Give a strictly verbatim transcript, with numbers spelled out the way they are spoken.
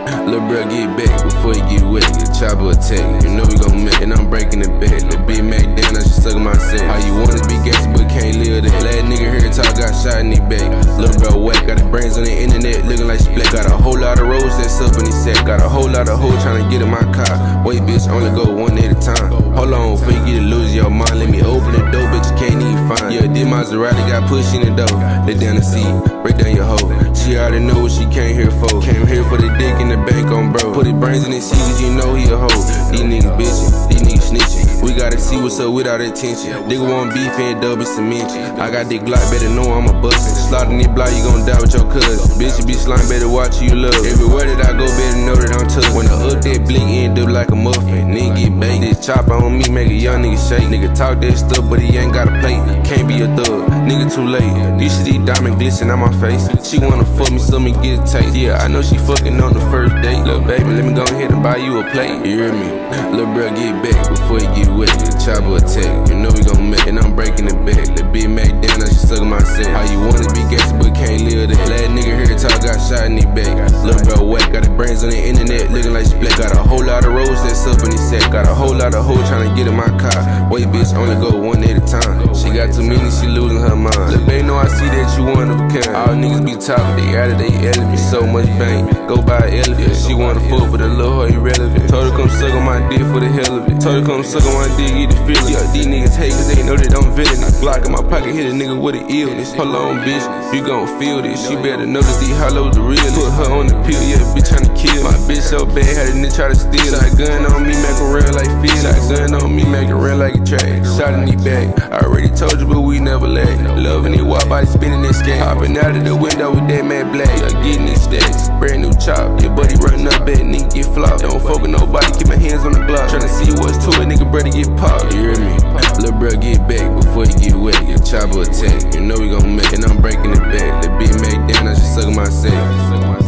Lil' bro, get back before you get wet. The chopper attack, you know we gon' make. And I'm breaking the back. The big Mac down, I just suckin' my set. How you wanna be gangsta but can't live that? Last nigga here talk, got shot in his back. Lil' bro whack, got his brains on the internet, looking like split. Got a whole lot of roads that's up in his sack. Got a whole lot of hoes tryna get in my car. Wait, bitch, only go one at a time. Hold on, before you get to lose your mind, let me open the door, bitch, you can't even find. Yeah, this Maserati got pushed in the door. Lay down the seat, break down your hoe. She already know what she came here for. Came here for the dick in the bank on bro. Put his brains in his seat cause you know he a hoe. These niggas bitchin', these niggas snitchin'. We gotta see what's up without attention. Nigga want beef and double cement. I got this Glock, better know I'm a bustin'. Slaughter this block, you gon' die with your cousin. Bitch, you be slime, better watch who you love. Everywhere that I go, better know that I'm tough. When I up that blink, end up like a muffin. Nigga get baked, this chopper on me, make a young nigga shake. Nigga talk that stuff, but he ain't got a plate. Can't be a thug, nigga too late. You should see diamond glisten on my face. She wanna fuck me, so me get a taste. Yeah, I know she fucking on the first date. Lil' baby, let me go ahead and buy you a plate. You hear me? Lil' bro, get back before you get wet. The chopper attack, you know we gon' make. And I'm breaking the back. The big Mac down, I just suckin' my set. How you wanna be gangsta but can't live that? Last nigga here talk, got shot in his back. Lil' bro whack, got his brains on the internet, looking like split. Got a whole lot of roads that's up in his sack. Got a whole lot of hoes tryna get in my car. Wait, bitch, only go one at a time. She got too many, she losing her mind. Lil' baby, know I see that you one of a kind. All niggas be talking, they out of they element. So much bank, go buy an elephant. She wanna fuck, but the little hoe irrelevant. Told her come suck on my dick for the hell of it. Told her come suck on my dick, get the feeling. Yeah, these niggas hate cause they know that I'm villainous. Glock in my pocket, hit a nigga with an illness. Hold on, bitch, you gon' feel this. She better know that these hollows the real. Put her on the pill, yeah, bitch tryna kill. My bitch so bad, had a nigga try to steal. Shotgun on me, make her real like feel. Shotgun on me, make her real like a track. Shot in the back, I already told you, but we never lack. Loving it, walk by spinning this scam. Hopping out of the window with that mad black. Yeah, getting these stacks, brand new chop. Your buddy running up bad, nigga get flopped. Don't fuck with nobody, keep my hands on the Glock. Tryna see what's to it, nigga, brother get popped. You hear me? Lil' bro, get back before you get wet. Your chopper attack, you know we gon' make. And I'm breaking the back. The big Mac down, I just suckin' my set.